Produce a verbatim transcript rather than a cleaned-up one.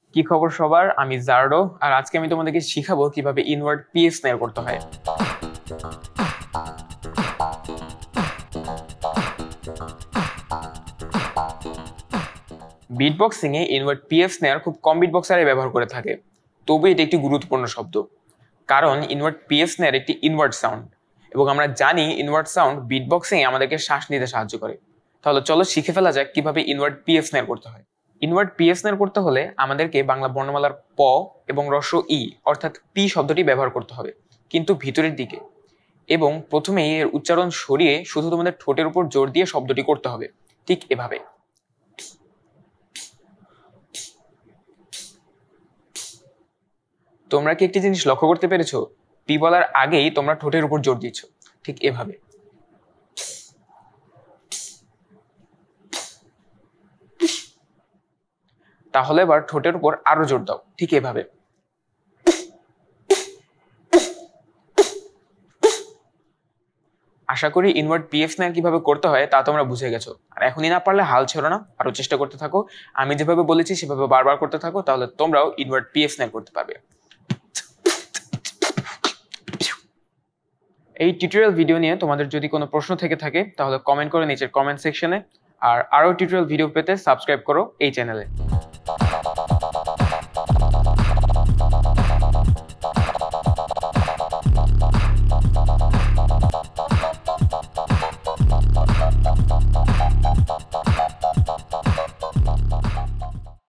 কি খবর সবার, আমি জার্ডো আর আজকে আমি তোমাদেরকে শিখাবো কিভাবে ইনওয়ার্ড পিএস স্নেয়ার করতে হয়। বিটবক্সিং এ ইনওয়ার্ড পিএস স্নেয়ার খুব কম বিটবক্সারে ব্যবহার করে থাকে, তবে এটি একটি গুরুত্বপূর্ণ শব্দ কারণ ইনওয়ার্ড পিএস স্নেয়ার একটি ইনওয়ার্ড সাউন্ড এবং আমরা জানি ইনওয়ার্ড সাউন্ড বিটবক্সিং এ আমাদেরকে শ্বাস নিতে সাহায্য করে। তাহলে চলো শিখে ফেলা যাক কিভাবে ইনওয়ার্ড পিএস স্নেয়ার করতে হয়। ইনওয়ার্ড পিএস স্নেয়ার করতে হলে আমাদেরকে বাংলা বর্ণমালার প এবং হ্রস্ব ই অর্থাৎ পি শব্দটি ব্যবহার করতে হবে, কিন্তু ভিতরের দিকে, এবং প্রথমে এর উচ্চারণ সরিয়ে শুধু তোমাদের ঠোঁটের উপর জোর দিয়ে শব্দটি করতে হবে, ঠিক এভাবে। তোমরা কি একটি জিনিস লক্ষ্য করতে পেরেছো? পি বলার আগেই তোমরা ঠোঁটের উপর জোর দিচ্ছ, ঠিক এভাবে। তাহলে এবার ঠোঁটের উপর আরো জোর দাও, ঠিক এভাবে। আশা করি ইনওয়ার্ড পিএফ স্নেয়ার কিভাবে করতে হয় তা তোমরা বুঝে গেছো। আর এখনই না পারলে হাল ছেড়ো না, আরো চেষ্টা করতে থাকো। আমি যেভাবে বলেছি সেভাবে বারবার করতে থাকো, তাহলে তোমরাও ইনওয়ার্ড পিএফ স্নেয়ার করতে পারবে। এই টিউটোরিয়াল ভিডিও নিয়ে তোমাদের যদি কোনো প্রশ্ন থেকে থাকে তাহলে কমেন্ট করো নিচের কমেন্ট সেকশনে। আর আরো টিউটোরিয়াল ভিডিও পেতে সাবস্ক্রাইব করো এই চ্যানেলে।